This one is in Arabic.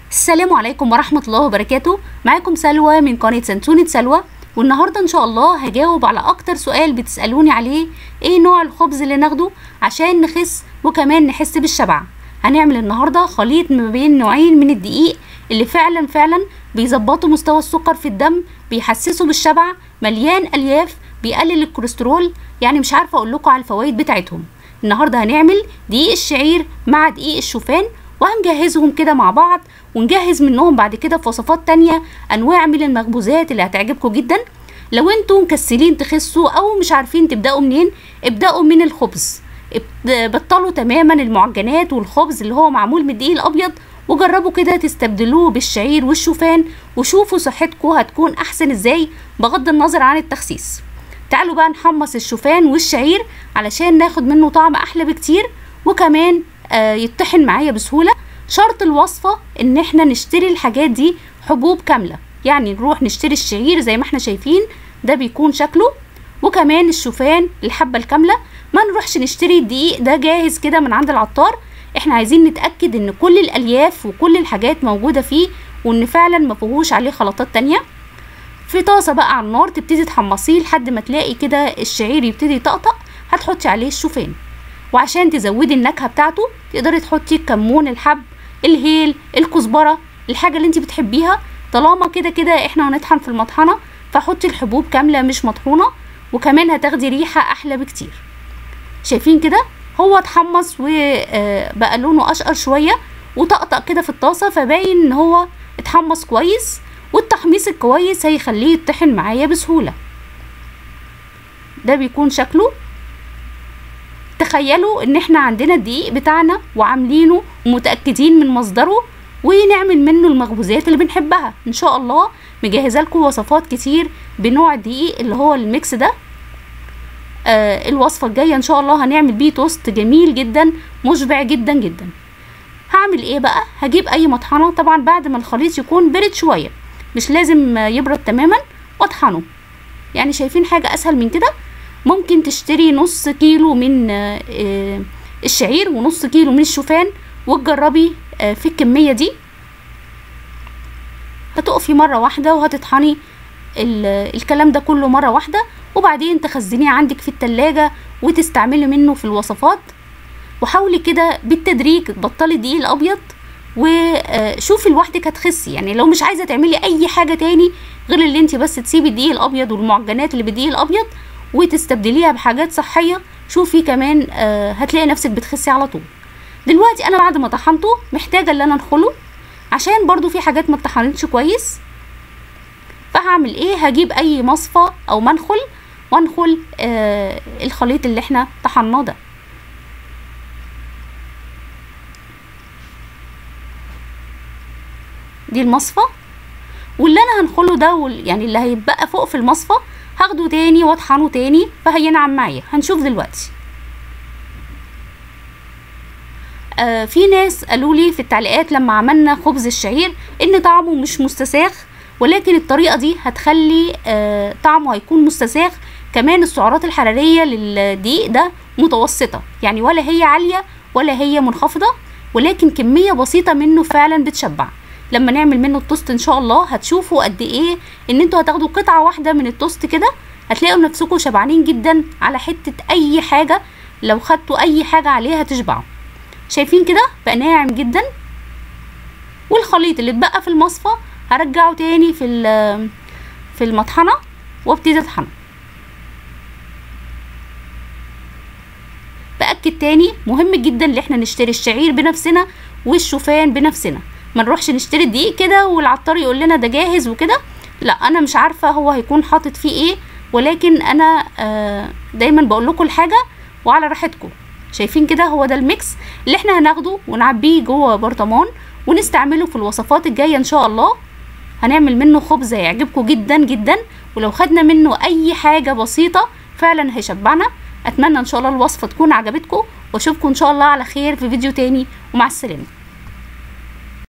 السلام عليكم ورحمة الله وبركاته. معاكم سلوى من قناة سنتونة سلوى، والنهاردة ان شاء الله هجاوب على اكتر سؤال بتسألوني عليه: ايه نوع الخبز اللي ناخده عشان نخس وكمان نحس بالشبع. هنعمل النهاردة خليط ما بين نوعين من الدقيق اللي فعلا بيظبطوا مستوى السكر في الدم، بيحسسوا بالشبع، مليان الياف، بيقلل الكوليسترول. يعني مش عارفة اقول لكم على الفوائد بتاعتهم. النهاردة هنعمل دقيق الشعير مع دقيق الشوفان، وهنجهزهم كده مع بعض، ونجهز منهم بعد كده في وصفات تانية انواع من المخبوزات اللي هتعجبكم جدا. لو انتم مكسلين تخسوا او مش عارفين تبداوا منين، ابداوا من الخبز. بطلوا تماما المعجنات والخبز اللي هو معمول من الدقيق الابيض، وجربوا كده تستبدلوه بالشعير والشوفان، وشوفوا صحتكم هتكون احسن ازاي بغض النظر عن التخسيس. تعالوا بقى نحمص الشوفان والشعير علشان ناخد منه طعم احلى بكتير، وكمان يتطحن معايا بسهولة. شرط الوصفة ان احنا نشتري الحاجات دي حبوب كاملة، يعني نروح نشتري الشعير زي ما احنا شايفين ده بيكون شكله، وكمان الشوفان الحبة الكاملة. ما نروحش نشتري الدقيق ده جاهز كده من عند العطار. احنا عايزين نتأكد ان كل الالياف وكل الحاجات موجودة فيه، وان فعلا ما فيهوش عليه خلطات تانية. في طاسة بقى على النار تبتدي تحمصيه لحد ما تلاقي كده الشعير يبتدي يطقطق، هتحطي عليه الشوفان. وعشان تزودي النكهة بتاعته تقدري تحطي كمون الحب، الهيل، الكزبرة، الحاجة اللي انت بتحبيها. طالما كده احنا هنطحن في المطحنة، فحطي الحبوب كاملة مش مطحونة، وكمان هتاخدي ريحة احلى بكتير. شايفين كده هو اتحمص وبقى لونه اشقر شوية وطقطق كده في الطاسة، فباين ان هو اتحمص كويس، والتحميص الكويس هيخليه يطحن معايا بسهولة. ده بيكون شكله. تخيلوا ان احنا عندنا الدقيق بتاعنا وعاملينه ومتأكدين من مصدره، ونعمل منه المخبوزات اللي بنحبها. ان شاء الله مجهزه لكم وصفات كتير بنوع الدقيق اللي هو الميكس ده. الوصفه الجايه ان شاء الله هنعمل بيه توست جميل جدا مشبع جدا. هعمل ايه بقى؟ هجيب اي مطحنه، طبعا بعد ما الخليط يكون برد شويه، مش لازم يبرد تماما، واطحنه. يعني شايفين حاجه اسهل من كده؟ ممكن تشتري نص كيلو من الشعير ونص كيلو من الشوفان، وتجربي في الكمية دي. هتقفي مرة واحدة وهتطحني الكلام ده كله مرة واحدة، وبعدين تخزنيه عندك في التلاجة وتستعملي منه في الوصفات. وحاولي كده بالتدريج تبطلي الدقيق الابيض، وشوفي لوحدك هتخسي. يعني لو مش عايزة تعملي اي حاجة تاني غير اللي انت بس تسيبي الدقيق الابيض والمعجنات اللي بالدقيق الابيض وتستبدليها بحاجات صحية، شوفي كمان هتلاقي نفسك بتخسي على طول. دلوقتي انا بعد ما طحنته محتاجة اللي انا انخله، عشان برضو في حاجات ما اتطحنتش كويس. فهعمل ايه؟ هجيب اي مصفى او منخل وانخل الخليط اللي احنا طحناه ده. دي المصفى، واللي انا هنخله ده يعني اللي هيتبقى فوق في المصفى هاخده تاني واطحنه تاني، فهينعم معايا. هنشوف دلوقتي. في ناس قالوا لي في التعليقات لما عملنا خبز الشعير ان طعمه مش مستساغ، ولكن الطريقه دي هتخلي طعمه هيكون مستساغ. كمان السعرات الحراريه للدقيق ده متوسطه، يعني ولا هي عاليه ولا هي منخفضه، ولكن كميه بسيطه منه فعلا بتشبع. لما نعمل منه التوست ان شاء الله هتشوفوا قد ايه ان انتوا هتاخدوا قطعه واحده من التوست كده، هتلاقوا نفسكم شبعانين جدا على حته اي حاجه. لو خدتوا اي حاجه عليها تشبعوا. شايفين كده بقى ناعم جدا. والخليط اللي اتبقى في المصفى هرجعه تاني في المطحنه وابتدي اطحنه. باكد تاني مهم جدا ان احنا نشتري الشعير بنفسنا والشوفان بنفسنا، ما نروحش نشتري الدقيق كده والعطار يقول لنا ده جاهز وكده. لا، انا مش عارفه هو هيكون حاطط فيه ايه، ولكن انا دايما بقول لكم الحاجه وعلى راحتكم. شايفين كده هو ده الميكس اللي احنا هناخده ونعبيه جوه برطمان ونستعمله في الوصفات الجايه ان شاء الله. هنعمل منه خبز هيعجبكم جدا، ولو خدنا منه اي حاجه بسيطه فعلا هيشبعنا. اتمنى ان شاء الله الوصفه تكون عجبتكم، واشوفكم ان شاء الله على خير في فيديو تاني، ومع السلامه.